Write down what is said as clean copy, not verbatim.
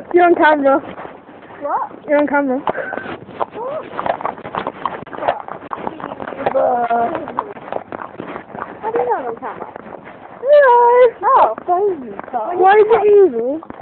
You're on camera. What? You're on camera. How do you know I'm on camera? Hello. Oh, Why is it evil?